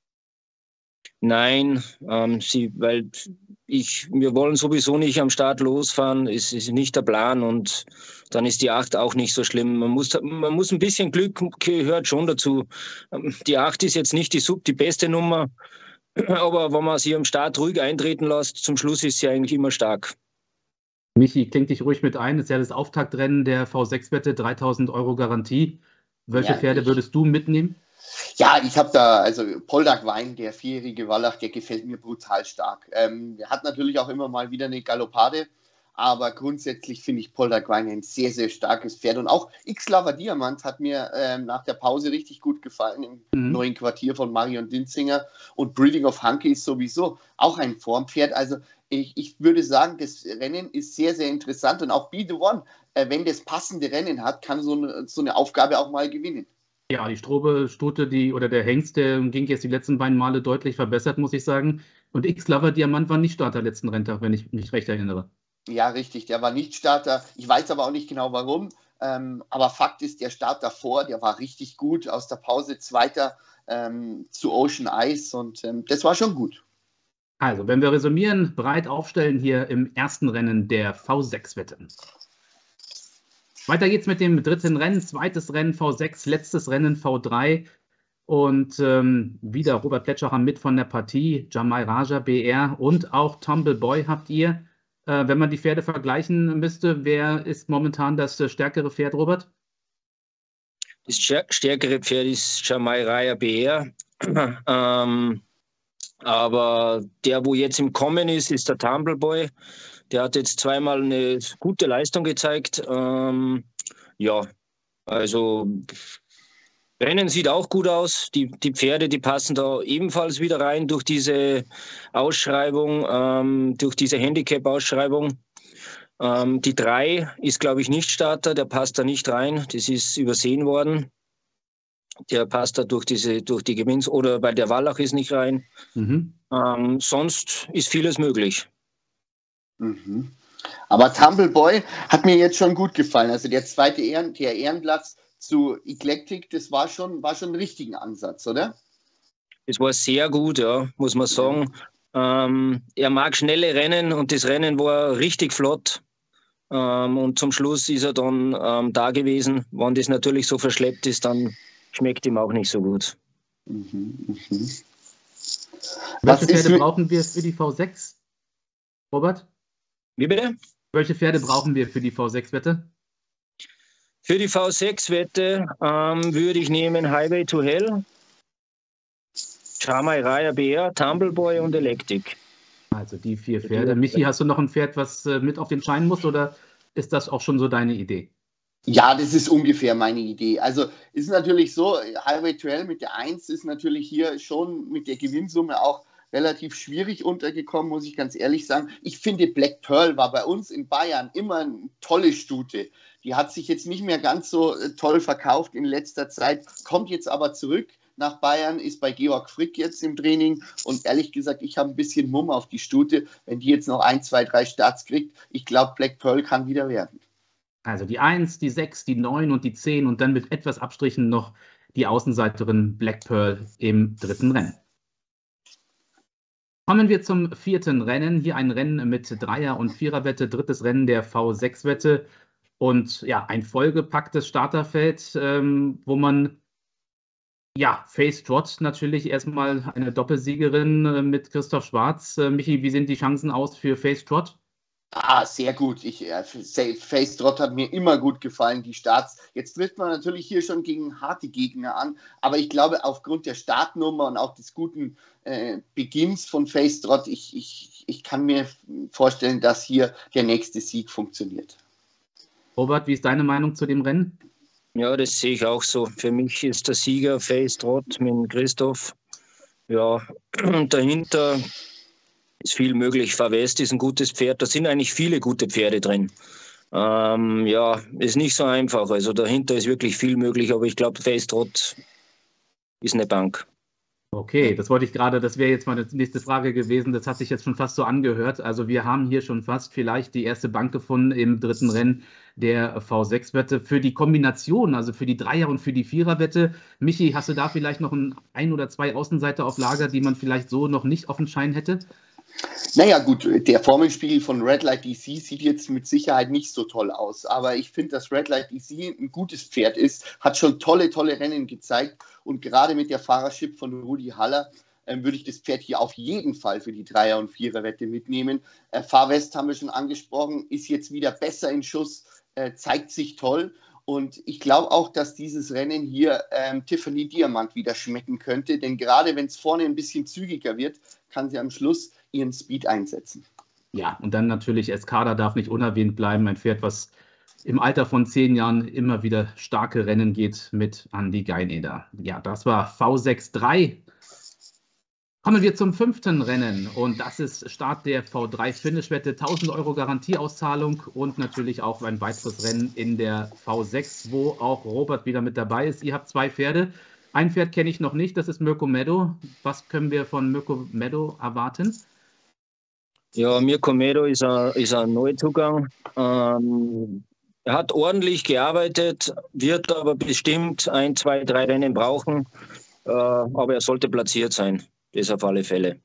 Nein, weil wir wollen sowieso nicht am Start losfahren, es ist nicht der Plan und dann ist die 8 auch nicht so schlimm. Man muss ein bisschen Glück, gehört schon dazu. Die 8 ist jetzt nicht die beste Nummer, aber wenn man sie am Start ruhig eintreten lässt, zum Schluss ist sie eigentlich immer stark. Michi, klingt dich ruhig mit ein. Das ist ja das Auftaktrennen der V6-Wette, 3.000 Euro Garantie. Welche Pferde würdest du mitnehmen? Ja, ich habe da, also Poldark Wein, der 4-jährige Wallach, der gefällt mir brutal stark. Er hat natürlich auch immer mal wieder eine Galoppade, aber grundsätzlich finde ich Poldark Wein ein sehr, sehr starkes Pferd. Und auch X-Lava Diamant hat mir nach der Pause richtig gut gefallen im neuen Quartier von Marion Dinzinger. Und Breeding of Hanke ist sowieso auch ein Formpferd. Also ich würde sagen, das Rennen ist sehr, sehr interessant. Und auch Be The One, wenn das passende Rennen hat, kann so eine Aufgabe auch mal gewinnen. Ja, die Stute, oder der Hengst, der ging jetzt die letzten beiden Male deutlich verbessert, muss ich sagen. Und X-Lover Diamant war nicht Starter letzten Renntag, wenn ich mich recht erinnere. Ja, richtig, der war nicht Starter. Ich weiß aber auch nicht genau warum. Aber Fakt ist, der Start davor, der war richtig gut. Aus der Pause Zweiter zu Ocean Ice und das war schon gut. Also, wenn wir resümieren, breit aufstellen hier im ersten Rennen der V6-Wette. Weiter geht's mit dem dritten Rennen, zweites Rennen V6, letztes Rennen V3 und wieder Robert Pletschacher mit von der Partie, Jamai Raja BR und auch Tumbleboy habt ihr. Wenn man die Pferde vergleichen müsste, wer ist momentan das stärkere Pferd, Robert? Das stärkere Pferd ist Jamai Raja BR, aber der, wo jetzt im Kommen ist der Tumbleboy. Der hat jetzt zweimal eine gute Leistung gezeigt. Ja, also Rennen sieht auch gut aus. Die Pferde, die passen da ebenfalls wieder rein durch diese Ausschreibung, durch diese Handicap-Ausschreibung. Die 3 ist, glaube ich, nicht Starter. Der passt da nicht rein. Das ist übersehen worden. Der passt da durch die Gewinns- oder weil der Wallach ist nicht rein. Sonst ist vieles möglich. Mhm. Aber Tumbleboy hat mir jetzt schon gut gefallen. Also der zweite der Ehrenplatz zu Eclectic, das war schon ein richtiger Ansatz, oder? Es war sehr gut, ja, muss man sagen. Er mag schnelle Rennen und das Rennen war richtig flott. Und zum Schluss ist er dann da gewesen. Wenn das natürlich so verschleppt ist, dann schmeckt ihm auch nicht so gut. Welche Pferde brauchen wir für die V6, Robert? Wie bitte? Welche Pferde brauchen wir für die V6-Wette? Für die V6-Wette würde ich nehmen Highway to Hell, Jamai Raya BR, Tumbleboy und Electric. Also die 4 Pferde. Michi, hast du noch ein Pferd, was mit auf den Schein muss, oder ist das auch schon so deine Idee? Ja, das ist ungefähr meine Idee. Also ist natürlich so, Highway to Hell mit der 1 ist natürlich hier schon mit der Gewinnsumme auch relativ schwierig untergekommen, muss ich ganz ehrlich sagen. Ich finde, Black Pearl war bei uns in Bayern immer eine tolle Stute. Die hat sich jetzt nicht mehr ganz so toll verkauft in letzter Zeit, kommt jetzt aber zurück nach Bayern, ist bei Georg Frick jetzt im Training und ehrlich gesagt, ich habe ein bisschen Mumm auf die Stute, wenn die jetzt noch 1, 2, 3 Starts kriegt. Ich glaube, Black Pearl kann wieder werden. Also die 1, die 6, die 9 und die 10 und dann mit etwas Abstrichen noch die Außenseiterin Black Pearl im 3. Rennen. Kommen wir zum 4. Rennen. Hier ein Rennen mit 3er- und 4er-Wette, 3. Rennen der V6-Wette und ja, ein vollgepacktes Starterfeld, wo man Face Trot natürlich erstmal eine Doppelsiegerin mit Christoph Schwarz. Michi, wie sehen die Chancen aus für Face Trot? Sehr gut. Face Trot hat mir immer gut gefallen, die Starts. Jetzt trifft man natürlich hier schon gegen harte Gegner an, aber ich glaube, aufgrund der Startnummer und auch des guten Beginns von Face Trot, ich kann mir vorstellen, dass hier der nächste Sieg funktioniert. Robert, wie ist deine Meinung zu dem Rennen? Ja, das sehe ich auch so. Für mich ist der Sieger Face Trot mit Christoph. Ja, und dahinter ist viel möglich. Favest ist ein gutes Pferd. Da sind eigentlich viele gute Pferde drin. Ist nicht so einfach. Also dahinter ist wirklich viel möglich, aber ich glaube, Face Trot ist eine Bank. Okay, das wollte ich gerade, das wäre jetzt meine nächste Frage gewesen. Das hat sich jetzt schon fast so angehört. Also wir haben hier schon fast vielleicht die erste Bank gefunden im 3. Rennen der V6-Wette. Für die Kombination, also für die 3er- und für die 4er-Wette. Michi, hast du da vielleicht noch ein oder 2 Außenseiter auf Lager, die man vielleicht so noch nicht auf dem Schein hätte? Naja gut, der Formelspiegel von Red Light DC sieht jetzt mit Sicherheit nicht so toll aus, aber ich finde, dass Red Light DC ein gutes Pferd ist, hat schon tolle Rennen gezeigt und gerade mit der Fahrership von Rudi Haller würde ich das Pferd hier auf jeden Fall für die 3er- und 4er-Wette mitnehmen. Favest haben wir schon angesprochen, ist jetzt wieder besser in Schuss, zeigt sich toll. Und ich glaube auch, dass dieses Rennen hier Tiffany Diamant wieder schmecken könnte, denn gerade wenn es vorne ein bisschen zügiger wird, kann sie am Schluss ihren Speed einsetzen. Ja, und dann natürlich Escada darf nicht unerwähnt bleiben. Ein Pferd, was im Alter von 10 Jahren immer wieder starke Rennen geht mit Andi Geineder. Ja, das war V6-3. Kommen wir zum 5. Rennen und das ist Start der V3-Finish-Wette, 1.000 € Garantieauszahlung und natürlich auch ein weiteres Rennen in der V6, wo auch Robert wieder mit dabei ist. Ihr habt 2 Pferde. Ein Pferd kenne ich noch nicht, das ist Mirko Meadow. Was können wir von Mirko Meadow erwarten? Ja, Mirko Meadow ist ein Neuzugang. Er hat ordentlich gearbeitet, wird aber bestimmt 1, 2, 3 Rennen brauchen, aber er sollte platziert sein. Das auf alle Fälle.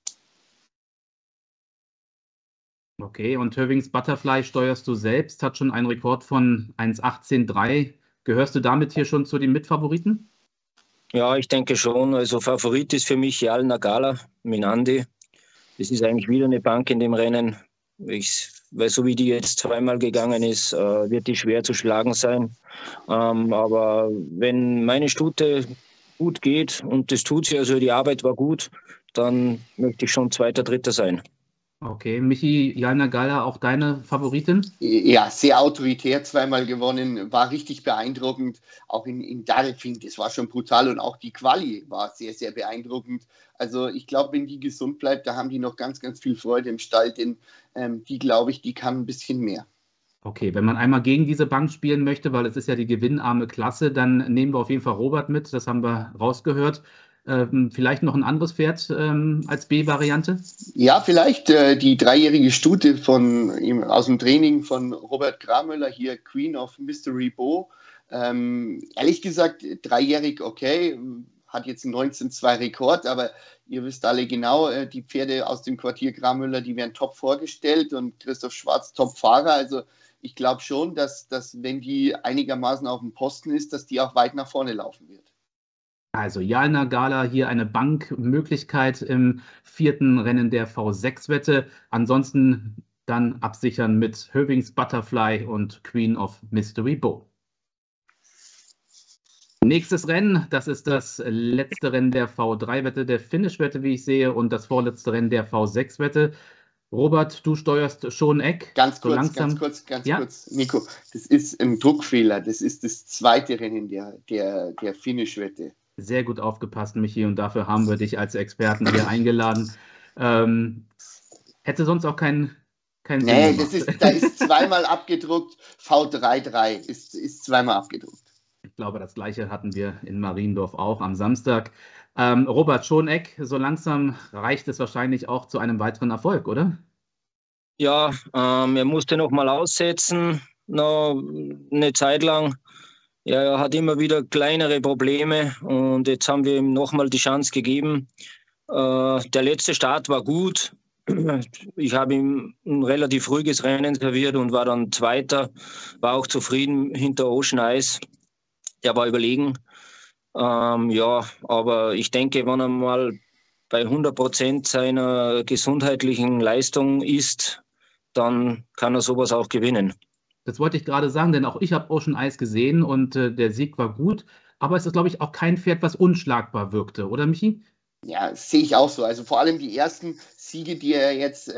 Okay, und Hövings Butterfly steuerst du selbst, hat schon einen Rekord von 1,18,3. Gehörst du damit hier schon zu den Mitfavoriten? Ja, ich denke schon. Also Favorit ist für mich Jal Nagala mit Andi. Das ist eigentlich wieder eine Bank in dem Rennen. Weil so wie die jetzt zweimal gegangen ist, wird die schwer zu schlagen sein. Aber wenn meine Stute gut geht und das tut sie, also die Arbeit war gut, dann möchte ich schon 2., 3. sein. Okay, Michi, Jal Nagala, auch deine Favoritin? Ja, sehr autoritär, zweimal gewonnen, war richtig beeindruckend. Auch in Darfing, das war schon brutal und auch die Quali war sehr, sehr beeindruckend. Also ich glaube, wenn die gesund bleibt, da haben die noch ganz, ganz viel Freude im Stall, denn die, glaube ich, die kann ein bisschen mehr. Okay, wenn man einmal gegen diese Bank spielen möchte, weil es ist ja die gewinnarme Klasse, dann nehmen wir auf jeden Fall Robert mit, das haben wir rausgehört. Vielleicht noch ein anderes Pferd als B-Variante? Ja, vielleicht die dreijährige Stute aus dem Training von Robert Gramöller, hier Queen of Mystery Bow. Ehrlich gesagt, dreijährig okay, hat jetzt einen 19-2 Rekord, aber ihr wisst alle genau, die Pferde aus dem Quartier Gramöller, die werden top vorgestellt und Christoph Schwarz Top-Fahrer. Also ich glaube schon, dass wenn die einigermaßen auf dem Posten ist, dass die auch weit nach vorne laufen wird. Also Jalna Gala hier eine Bankmöglichkeit im 4. Rennen der V6-Wette. Ansonsten dann absichern mit Hövings Butterfly und Queen of Mystery Bow. Nächstes Rennen, das ist das letzte Rennen der V3-Wette, der Finish-Wette, wie ich sehe, und das vorletzte Rennen der V6-Wette. Robert, du steuerst Schoneck. Ganz kurz, Nico, das ist ein Druckfehler. Das ist das zweite Rennen der Finish-Wette. Sehr gut aufgepasst, Michi, und dafür haben wir dich als Experten hier eingeladen. Hätte sonst auch keinen Sinn gemacht. Da ist zweimal abgedruckt. V33 ist zweimal abgedruckt. Ich glaube, das Gleiche hatten wir in Mariendorf auch am Samstag. Robert Schoneck, so langsam reicht es wahrscheinlich auch zu einem weiteren Erfolg, oder? Ja, er musste noch mal aussetzen, noch eine Zeit lang. Ja, er hat immer wieder kleinere Probleme und jetzt haben wir ihm nochmal die Chance gegeben. Der letzte Start war gut. Ich habe ihm ein relativ ruhiges Rennen serviert und war dann Zweiter, war auch zufrieden hinter Ocean Eyes. Der war überlegen. Ja, aber ich denke, wenn er mal bei 100% seiner gesundheitlichen Leistung ist, dann kann er sowas auch gewinnen. Das wollte ich gerade sagen, denn auch ich habe Ocean Eyes gesehen und der Sieg war gut. Aber es ist, glaube ich, auch kein Pferd, was unschlagbar wirkte, oder Michi? Ja, das sehe ich auch so. Also vor allem die ersten Siege, die er jetzt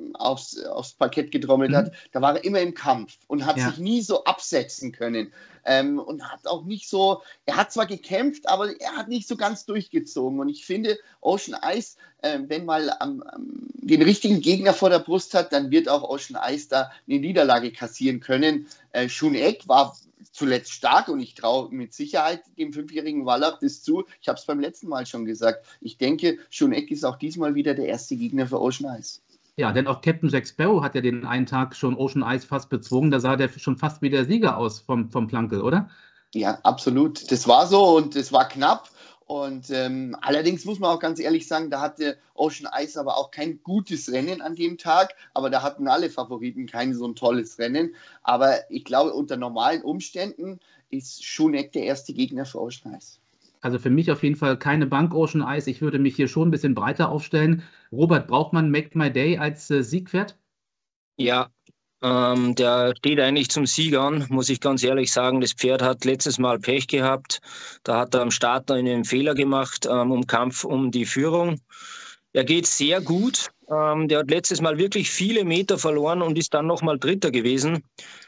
aufs Parkett getrommelt hat, da war er immer im Kampf und hat sich nie so absetzen können. Und hat auch nicht so, er hat zwar gekämpft, aber er hat nicht so ganz durchgezogen. Und ich finde, Ocean Eyes, wenn mal den richtigen Gegner vor der Brust hat, dann wird auch Ocean Eyes da eine Niederlage kassieren können. Schoneck war zuletzt stark und ich traue mit Sicherheit dem 5-jährigen Wallach das zu. Ich habe es beim letzten Mal schon gesagt. Ich denke, Schoneck ist auch diesmal wieder der erste Gegner für Ocean Eyes. Ja, denn auch Captain Jack Sparrow hat ja den einen Tag schon Ocean Eyes fast bezwungen. Da sah der schon fast wie der Sieger aus vom Plankel, oder? Ja, absolut. Das war so und es war knapp. Und allerdings muss man auch ganz ehrlich sagen, da hatte Ocean Eyes aber auch kein gutes Rennen an dem Tag. Aber da hatten alle Favoriten kein so ein tolles Rennen. Aber ich glaube, unter normalen Umständen ist Schoneck der erste Gegner für Ocean Eyes. Also für mich auf jeden Fall keine Bank Ocean Eyes. Ich würde mich hier schon ein bisschen breiter aufstellen. Robert, braucht man Make My Day als Siegpferd? Ja, der steht eigentlich zum Sieg an, muss ich ganz ehrlich sagen. Das Pferd hat letztes Mal Pech gehabt. Da hat er am Start einen Fehler gemacht im Kampf um die Führung. Er geht sehr gut. Der hat letztes Mal wirklich viele Meter verloren und ist dann nochmal Dritter gewesen.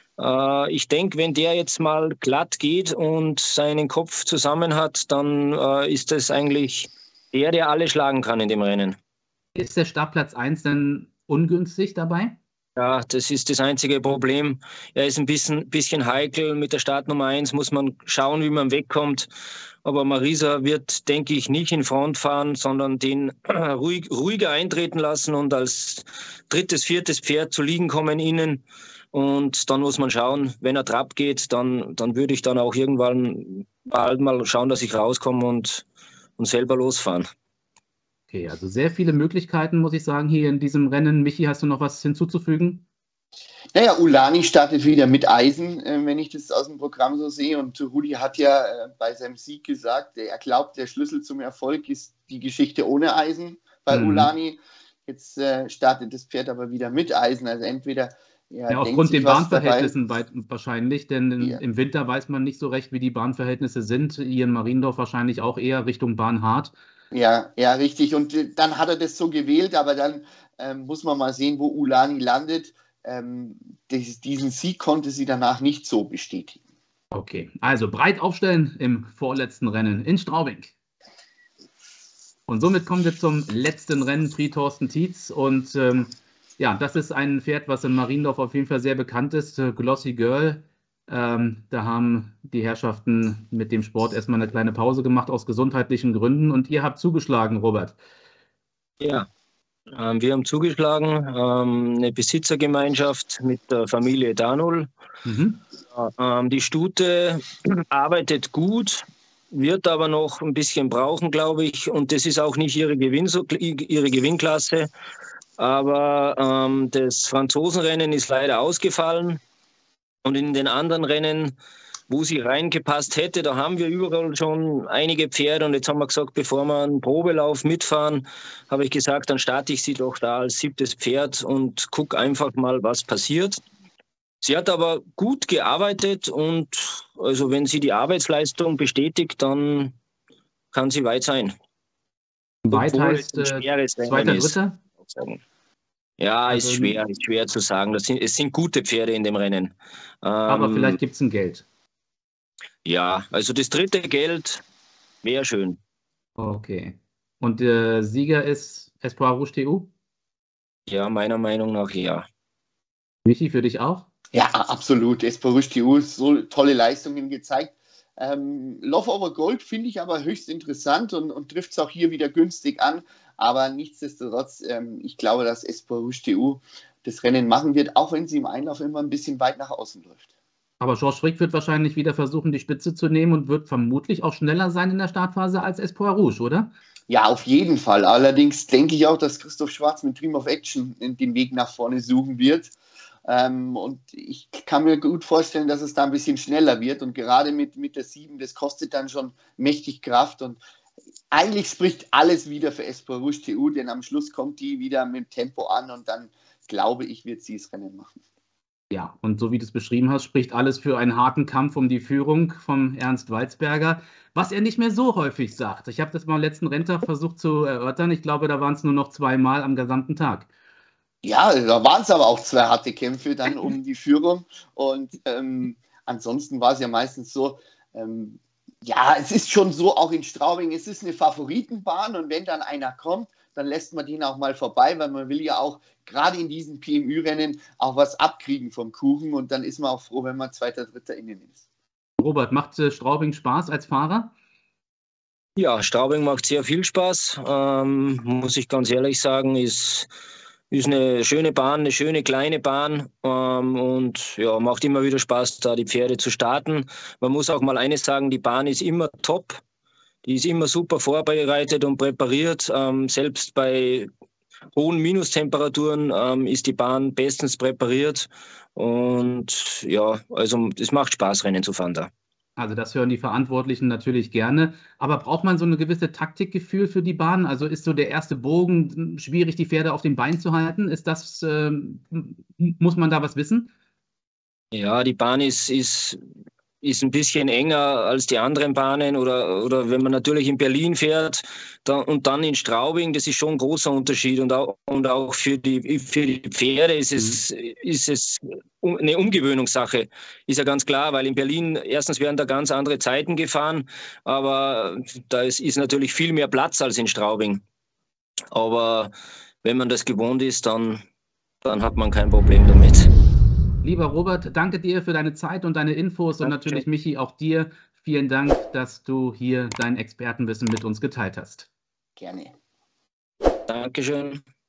Ich denke, wenn der jetzt mal glatt geht und seinen Kopf zusammen hat, dann ist das eigentlich der alle schlagen kann in dem Rennen. Ist der Startplatz 1 denn ungünstig dabei? Ja, das ist das einzige Problem. Er ist ein bisschen heikel. Mit der Startnummer 1 muss man schauen, wie man wegkommt. Aber Marisa wird, denke ich, nicht in Front fahren, sondern den ruhiger eintreten lassen und als drittes, viertes Pferd zu liegen kommen innen. Und dann muss man schauen, wenn er Trab geht, dann würde ich dann auch irgendwann bald mal schauen, dass ich rauskomme und selber losfahren. Okay, also sehr viele Möglichkeiten, muss ich sagen, hier in diesem Rennen. Michi, hast du noch was hinzuzufügen? Naja, Ulani startet wieder mit Eisen, wenn ich das aus dem Programm so sehe. Und Rudi hat ja bei seinem Sieg gesagt, er glaubt, der Schlüssel zum Erfolg ist die Geschichte ohne Eisen bei Ulani. Jetzt startet das Pferd aber wieder mit Eisen. Also entweder aufgrund den Bahnverhältnissen wahrscheinlich, denn im Winter weiß man nicht so recht, wie die Bahnverhältnisse sind. Hier in Mariendorf wahrscheinlich auch eher Richtung Bahnhard. Ja, richtig. Und dann hat er das so gewählt, aber dann muss man mal sehen, wo Ulani landet. Diesen Sieg konnte sie danach nicht so bestätigen. Okay, also breit aufstellen im vorletzten Rennen in Straubing. Und somit kommen wir zum letzten Rennen, Prix Thorsten Tietz. Und das ist ein Pferd, was in Mariendorf auf jeden Fall sehr bekannt ist, Glossy Girl. Da haben die Herrschaften mit dem Sport erstmal eine kleine Pause gemacht aus gesundheitlichen Gründen und ihr habt zugeschlagen, Robert. Ja, wir haben zugeschlagen, eine Besitzergemeinschaft mit der Familie Danul. Die Stute arbeitet gut, wird aber noch ein bisschen brauchen, glaube ich. Und das ist auch nicht ihre Gewinnklasse. Aber das Franzosenrennen ist leider ausgefallen. Und in den anderen Rennen, wo sie reingepasst hätte, da haben wir überall schon einige Pferde. Und jetzt haben wir gesagt, bevor wir einen Probelauf mitfahren, habe ich gesagt, dann starte ich sie doch da als 7. Pferd und gucke einfach mal, was passiert. Sie hat aber gut gearbeitet und also wenn sie die Arbeitsleistung bestätigt, dann kann sie weit sein. Weit heißt zweiter, dritter? Ja, also, ist schwer zu sagen. Es sind gute Pferde in dem Rennen. Aber vielleicht gibt es ein Geld. Ja, also das 3. Geld wäre schön. Okay. Und der Sieger ist Espoir Rouge TU? Ja, meiner Meinung nach ja. Michi, für dich auch? Ja, absolut. Espoir Rouge TU so tolle Leistungen gezeigt. Love Over Gold finde ich aber höchst interessant und trifft es auch hier wieder günstig an. Aber nichtsdestotrotz, ich glaube, dass Espoir Rouge TU das Rennen machen wird, auch wenn sie im Einlauf immer ein bisschen weit nach außen läuft. Aber Georges Frick wird wahrscheinlich wieder versuchen, die Spitze zu nehmen und wird vermutlich auch schneller sein in der Startphase als Espoir Rouge, oder? Ja, auf jeden Fall. Allerdings denke ich auch, dass Christoph Schwarz mit Dream of Action den Weg nach vorne suchen wird. Und ich kann mir gut vorstellen, dass es da ein bisschen schneller wird. Und gerade mit der 7, das kostet dann schon mächtig Kraft. Und eigentlich spricht alles wieder für Espoir Rouge TU, denn am Schluss kommt die wieder mit dem Tempo an und dann, glaube ich, wird sie das Rennen machen. Ja, und so wie du es beschrieben hast, spricht alles für einen harten Kampf um die Führung vom Ernst Walzberger, was er nicht mehr so häufig sagt. Ich habe das mal am letzten Renntag versucht zu erörtern. Ich glaube, da waren es nur noch 2 Mal am gesamten Tag. Ja, da waren es aber auch 2 harte Kämpfe dann um die Führung. Und ansonsten war es ja meistens so, ja, es ist schon so, auch in Straubing, es ist eine Favoritenbahn und wenn dann einer kommt, dann lässt man den auch mal vorbei, weil man will ja auch gerade in diesen PMÜ-Rennen auch was abkriegen vom Kuchen und dann ist man auch froh, wenn man 2., 3. innen ist. Robert, macht Straubing Spaß als Fahrer? Ja, Straubing macht sehr viel Spaß, muss ich ganz ehrlich sagen, ist eine schöne Bahn, eine schöne kleine Bahn und ja, macht immer wieder Spaß, da die Pferde zu starten. Man muss auch mal eines sagen, die Bahn ist immer top. Die ist immer super vorbereitet und präpariert. Selbst bei hohen Minustemperaturen ist die Bahn bestens präpariert. Und ja, also es macht Spaß, Rennen zu fahren da. Also das hören die Verantwortlichen natürlich gerne. Aber braucht man so eine gewisse Taktikgefühl für die Bahn? Also ist so der erste Bogen schwierig, die Pferde auf dem Bein zu halten? Ist das, muss man da was wissen? Ja, die Bahn ist ein bisschen enger als die anderen Bahnen oder wenn man natürlich in Berlin fährt und dann in Straubing, das ist schon ein großer Unterschied und auch für die Pferde ist es eine Umgewöhnungssache, ist ja ganz klar, weil in Berlin erstens werden da ganz andere Zeiten gefahren, aber da ist natürlich viel mehr Platz als in Straubing. Aber wenn man das gewohnt ist, dann hat man kein Problem damit. Lieber Robert, danke dir für deine Zeit und deine Infos und natürlich, Michi, auch dir. Vielen Dank, dass du hier dein Expertenwissen mit uns geteilt hast. Gerne. Dankeschön.